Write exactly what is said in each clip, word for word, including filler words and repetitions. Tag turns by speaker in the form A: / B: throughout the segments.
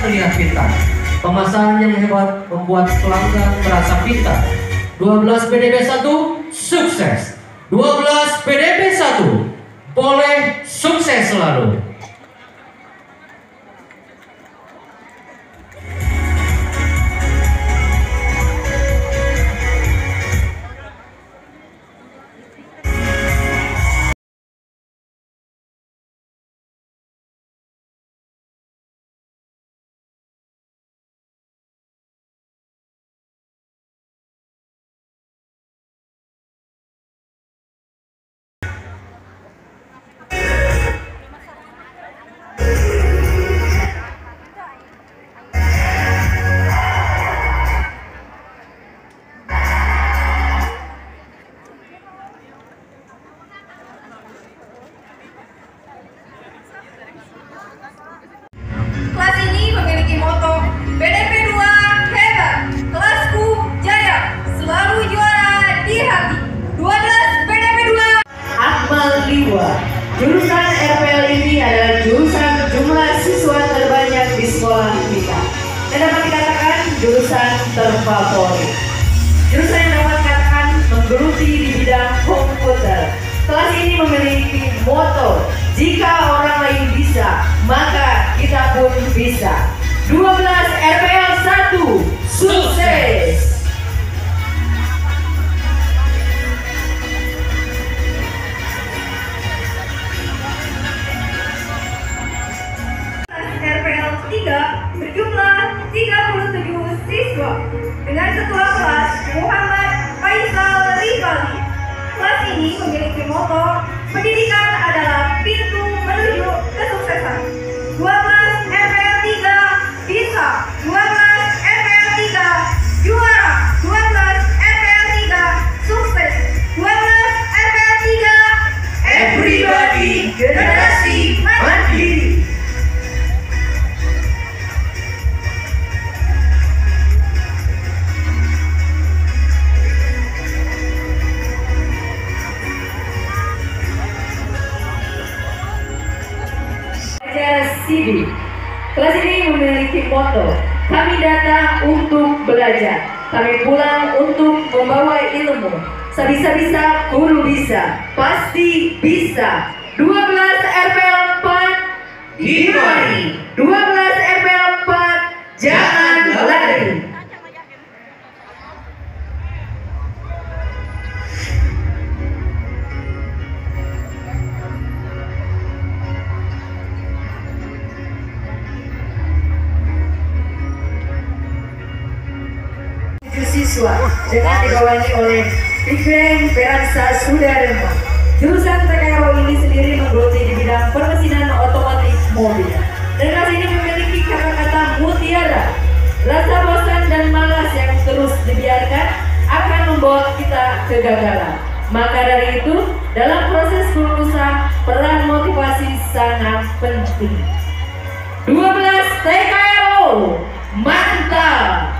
A: terlihat pintar. Pemasaran yang hebat membuat pelanggan merasa pintar. dua belas P D B satu sukses. dua belas P D B satu boleh sukses selalu.
B: Kelas ini memiliki moto B D P dua hebat, kelasku jaya, selalu juara di hati. dua belas B D P dua
C: Akmal Liwa. Jurusan R P L ini adalah jurusan jumlah siswa terbanyak di sekolah kita dan dapat dikatakan jurusan terfavorit. Jurusan yang dapat dikatakan menggeluti di bidang komputer. Kelas ini memiliki moto, jika orang lain bisa, maka kita pun bisa. dua belas R P L satu sukses.
B: R P L tiga berjumlah tiga puluh tujuh siswa dengan ketua kelas Muhammad Faisal Rifali. Kelas ini memiliki moto, pendidikan adalah pintu menuju kesuksesan. dua belas R P L tiga bisa, dua belas R P L tiga juara, dua belas R P L tiga sukses, dua belas R P L tiga
C: Everybody generasi mandiri. Sidik. Kelas ini memiliki moto, kami datang untuk belajar, kami pulang untuk membawa ilmu. Sebisa-bisa guru bisa, pasti bisa. dua belas R P L empat dimari, dua belas R P L empat jangan lari. Siswa dengan dibawahi oleh Ibrahim Peransa Sudarmo. Jurusan T K R O ini sendiri menggeluti di bidang permesinan otomotif mobil. Dan kelas ini memiliki kata-kata mutiara. Rasa bosan dan malas yang terus dibiarkan akan membawa kita kegagalan. Maka dari itu, dalam proses kelulusan peran motivasi sangat penting. dua belas T K R O, mantap!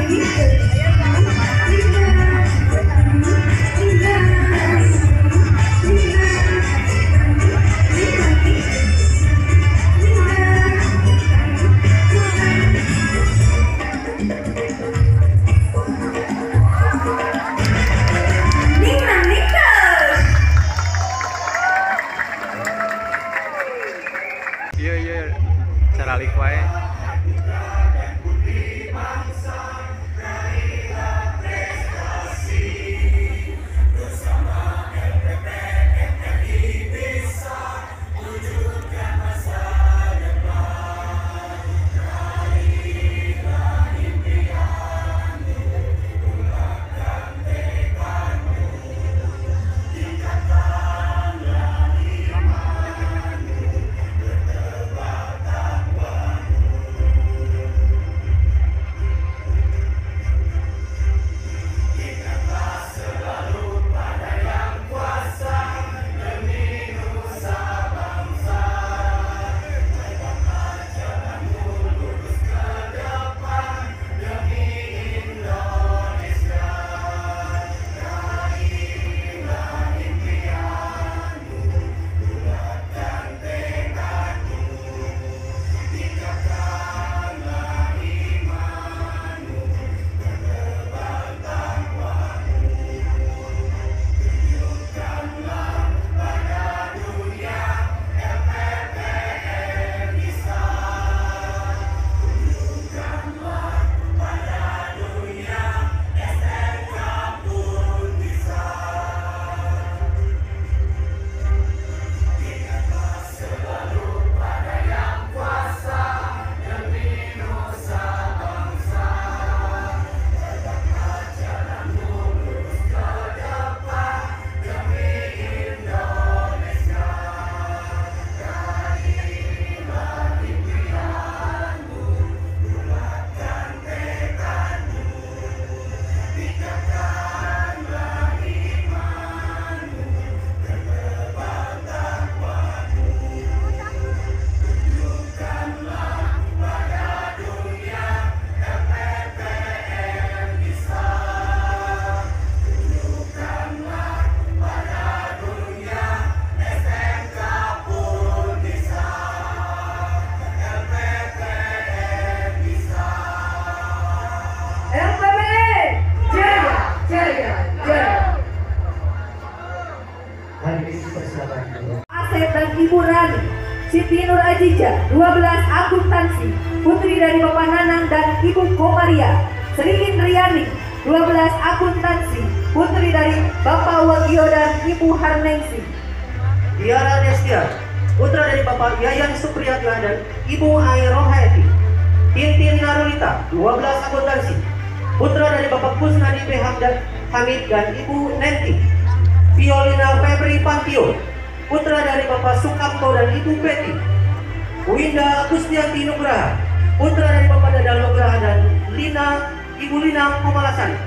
D: Iya iya, cara lik wae.
B: Asep dan Ibu Rani. Siti Nur Ajija, dua belas akuntansi, putri dari Bapak Nanang dan Ibu Komaria. Sri Indriani, dua belas akuntansi, putri dari Bapak Wagio dan Ibu Harnengsi.
E: Diara Destia, putra dari Bapak Yayan Supriyatna dan Ibu Ai Rohaiti. Tintin Narulita, dua belas akuntansi, putra dari Bapak Kusnadi P. Hamdan Hamid dan Ibu Nenti. Violina Febri Pantio, putra dari Bapak Sukamto dan Ibu Betty. Winda Gustianti Nugraha, putra dari Bapak Dadang Nugraha dan Lina, Ibu Lina Komalasari.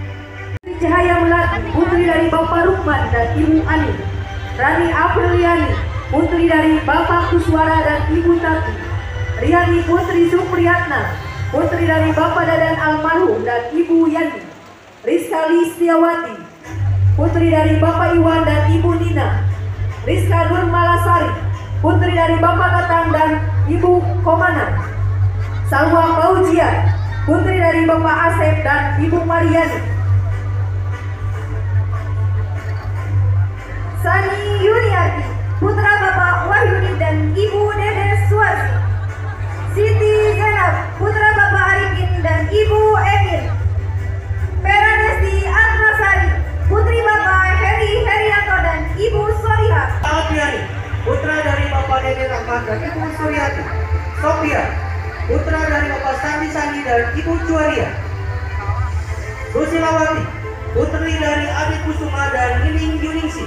B: Cahaya Melati, putri dari Bapak Rukman dan Ibu Ani. Rani Apriliani, putri dari Bapak Kuswara dan Ibu Tati. Riani Putri Supriyatna, putri dari Bapak Dadan almarhum dan Ibu Yani. Rizka Listiawati, putri dari Bapak Iwan dan Ibu Nina. Rizka Nur Malasari, putri dari Bapak Tatang dan Ibu Komana. Salwa Paujian, putri dari Bapak Asep dan Ibu Mariani. Sani Yuniati, putra Bapak Wahyudi dan Ibu Dede Suwarsi. Siti Zainab, putra Bapak Arifin dan Ibu Emil. Peranesti Atmasari, putri Bapak Heri Herianto dan Ibu Soliha.
E: Alfiani, putra dari Bapak Dede Rahmat dan Ibu Suryati. Sofia, putra dari Bapak Sandi Sandi dan Ibu Juaria. Rusilawati, putri dari Abi Kusuma dan Nining Yuningsi.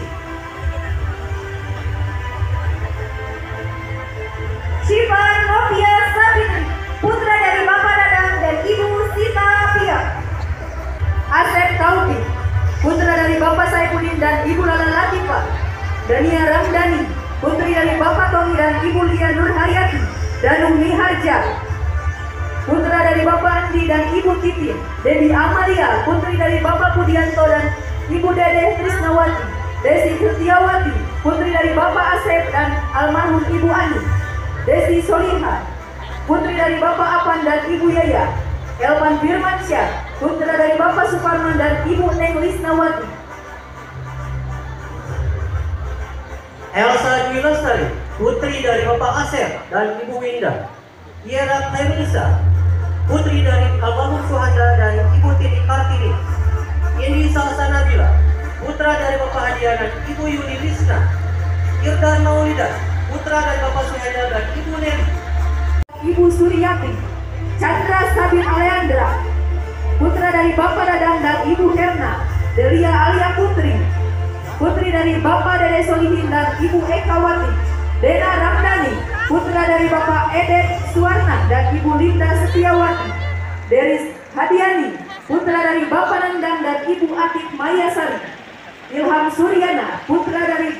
B: Syifa Novia Sabitri, putra dari Bapak Dadang dan Ibu Sita Pia. Asep Taufi, putra dari Bapak Saifuddin dan Ibu Lala Latifah. Dania Ramdhani, putri dari Bapak Tommy dan Ibu Lia Nurhayati dan Umi Harja.
C: putra dari Bapak Andi dan Ibu Titin. Dewi Amalia, putri dari Bapak Pudianto dan Ibu Dede Trisnawati. Desi Setiawati, putri dari Bapak Asep dan almarhum Ibu Ani. Desi Soliha, putri dari Bapak Apan dan Ibu Yaya. Elvan Firmansyah, putra dari Bapak Suparman dan Ibu Neng Lisnawati.
E: Elsa Dwi Lestari, putri dari Bapak Asep dan Ibu Winda. Yera Khairunisa, putri dari almarhum Suhanda dan Ibu Titi Kartini. Indi Salsa Nabila, putra dari Bapak Hadia dan Ibu Yuni Lisna. Irdan Maulidas, putra dari Bapak Suhanda dan Ibu Neri.
C: Ibu Suryati, Chandra Sabin Aleandra, putra dari Bapak Dadang dan Ibu Herna. Delia Alia Putri, putri dari Bapak Dede Solihin dan Ibu Ekawati. Dena Ramdhani, putra dari Bapak Edet Suwarna dan Ibu Linda Setiawati. Deris Hadiani, putra dari Bapak Nendang dan Ibu Atik Mayasari. Ilham Suryana, putra dari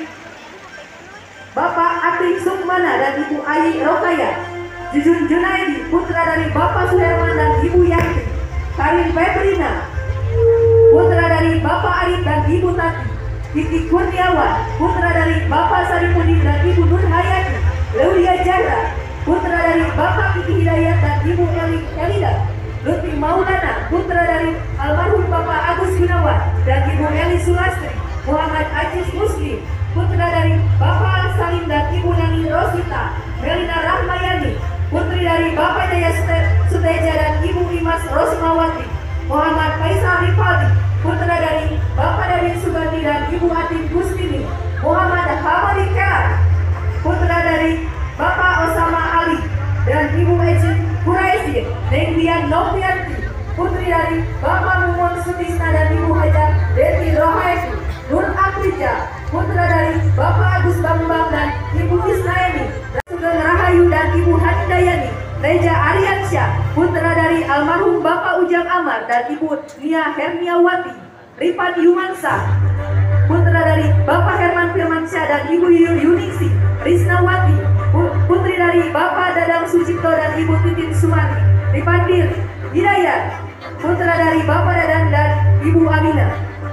C: Bapak Atik Sukmana dan Ibu Ayi Rokaya. Jujun Junaidi, putra dari Bapak Suherman dan Ibu Yanti. Karin Febrina, putra dari Bapak Arif dan Ibu Tati. Kiki Kurniawan, putra dari Bapak Saripudin dan Ibu Nur Hayati. Leulia Jara, putra dari Bapak Kiki Hidayat dan Ibu Eli Elida. Lutfi Maulana, putra dari almarhum Bapak Agus Gunawan dan Ibu Eli Sulastri. Muhammad Ajis Muslim, putra dari Bapak Salim dan Ibu Nani Rosita. Melina Rahmayani, putri dari Bapak Jaya Suteja dan Ibu Imas Rosmawati. Muhammad Faisal Rifaldi, putra dari Bapak David Sugandi dan Ibu Atin Gustini. Muhammad Hamadi Kelar, putra dari Bapak Osama Ali dan Ibu Ejin Quraisy. Nengdian Novianti, putri dari Bapak Mumun Sutisna dan Ibu Hajar Deti Rohaiti. Nur Afrija, putra dari Bapak Agus Bambang dan Ibu Isnaini. Sugeng Rahayu dan Ibu Handayani. Reja Aryansyah, putra dari almarhum Bapak Ujang Amar dan Ibu Nia Herniawati. Rifan Yumansyah, putra dari Bapak Herman Firmansyah dan Ibu Yuningsi Risnawati. Putri dari Bapak Dadang Sucipto dan Ibu Titin Sumani. Rifandir Hidayat, putra dari Bapak Dadang dan Ibu Aminah.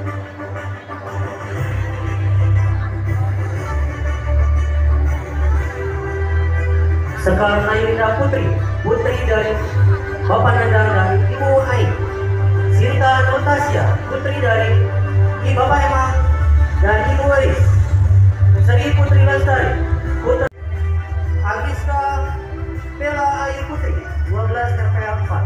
E: Sekar Nayunda Putri, putri dari Bapak Nandang dan Ibu Ain. Sinta Notasia, putri dari Ibu Bapak Emang dan Ibu Waris. Sri Putri Lestari, putri Agiska Bella Ayu Putri, dua belas R P empat.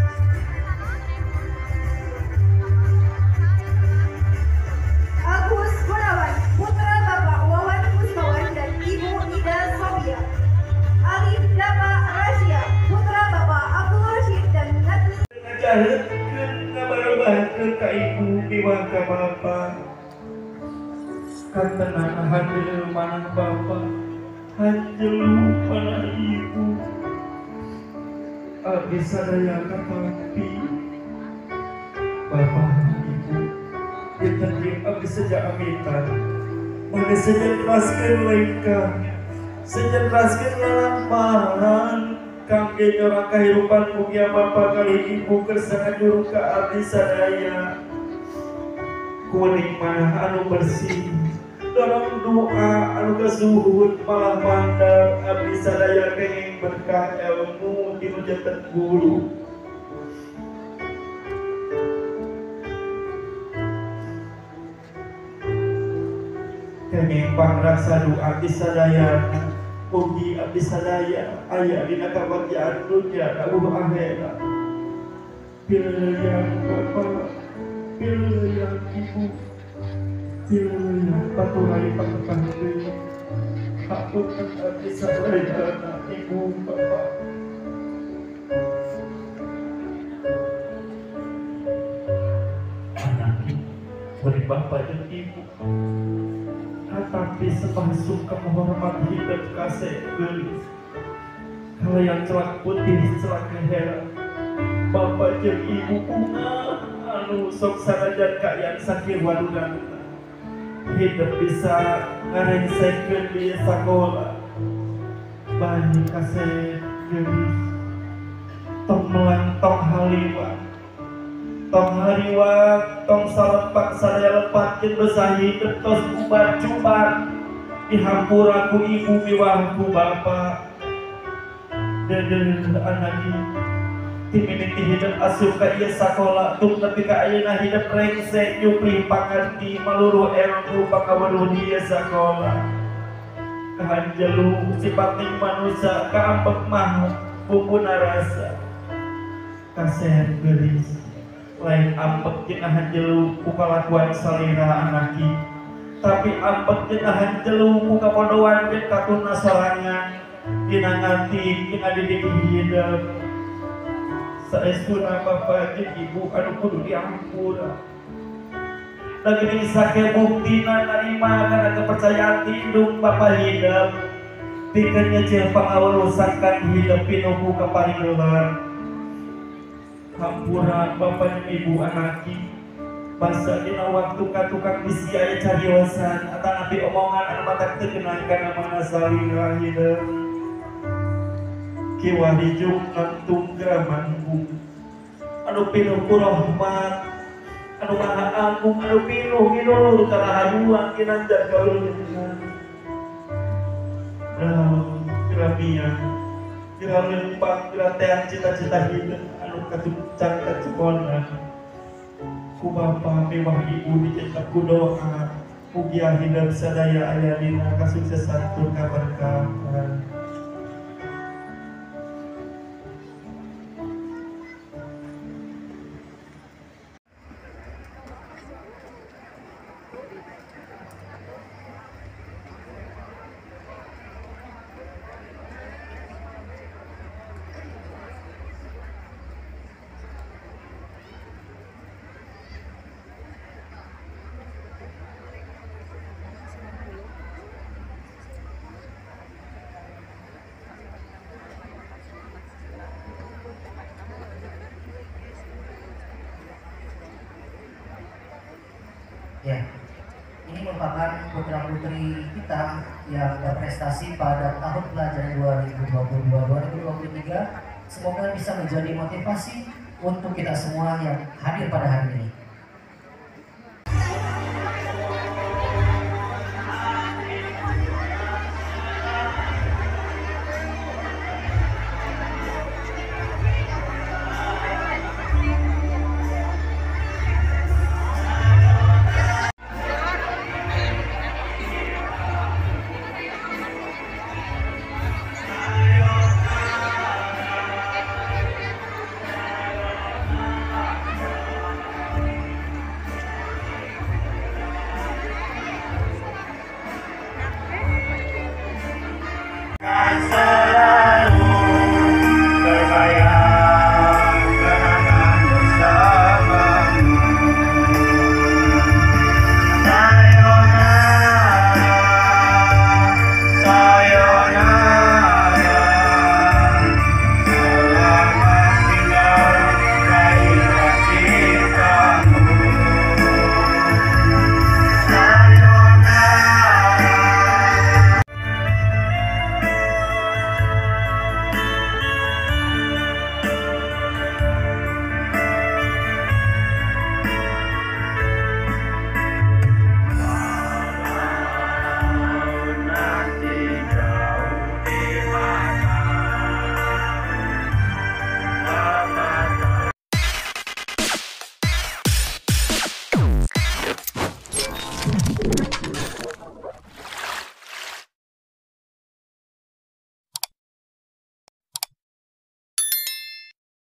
B: Agus Gunawan, putra Bapak Wawan Kusmawan dan Ibu Ida Sofia. Alif Dapa Rasya, putra Bapak Abdul Rashid dan Natli.
F: Ngajarekeun ngabarebaheun ka ibu miwah ka bapa. Kantenan handeuh manah bapa, hanjelu manah ibu. Abdi sadaya ka papi. Bapa ibu, dinten ieu abdi saja amitan. Mangga sejentraskeun lengka. Sejentraskeun lalampahan kangge nyorang kahirupan mugia Bapa kali ibu kersana juru ka abdi sadaya. Kuning manah anu bersih dalam doa anu kasuhud malah mandar abdi sadaya kenging berkah ilmu tinu janten guru. Kenging pangraksa doa abdi sadaya. Mugi abdi sadaya aya dina kabagyan dunya dawuh akhirat. Pileuyang Bapa, pileuyang Ibu, pileuyang paturai pangkah deui. Hapunten abdi sadaya Ibu Bapa. Anak beri Bapa dan Ibu. Tapi sepasuk menghormat hidup kasih gelis. Kalau yang celak putih celak heran. Bapak jeung ibu bunga anu sok sanajan kayaan sakir wadudana. Hidup bisa ngarensekeun di sekolah. Banyak kasih gelis. tong melang tong haliwat tong hariwat tong salepak sadaya lepat jeung besahi tos ubar cubar dihampura ku ibu miwah ku bapa dedeh anak timiniti hidup asup ka ieu sakola tung nepi ka ayeuna hidup rengsek nyupri pangarti maluru ilmu pakaweruh di ieu sakola kahanjelu sipating manusia kaambek mah bumbuna rasa kaseher geulis lain ambek jeung hanjelu ku kalakuan salira anaki tapi ambek jeung hanjelu ku kapodoan jeung katuna sorangan dina ngati jeung adidik hidup saestuna bapa jeung ibu anu kudu diampura da geuning sake buktina narima kana kepercayaan indung bapa hidup pikeun nyeuceul pangawerusakan hidup pinuhu kaparingeulan hampura bapa jeung ibu anaki basa dina waktu katukang bisi aya cariosan atanapi omongan anu matak teu geunang kana mana salira hidup kiwah dijuk nantung geramanku anu pinuh ku rahmat anu maha agung anu pinuh ginulur karahajuan kinanjar kaulungan dalam geramian geura leumpang geura teang cita-cita hidup anu katucan kacukona ku bapa miwah ibu dicetak ku doa mugia hidup sadaya aya dina kasuksesan tur kaberkahan.
G: Ya, ini merupakan putra putri kita yang berprestasi pada tahun pelajaran dua ribu dua puluh dua dua ribu dua puluh tiga. Semoga bisa menjadi motivasi untuk kita semua yang hadir pada hari ini.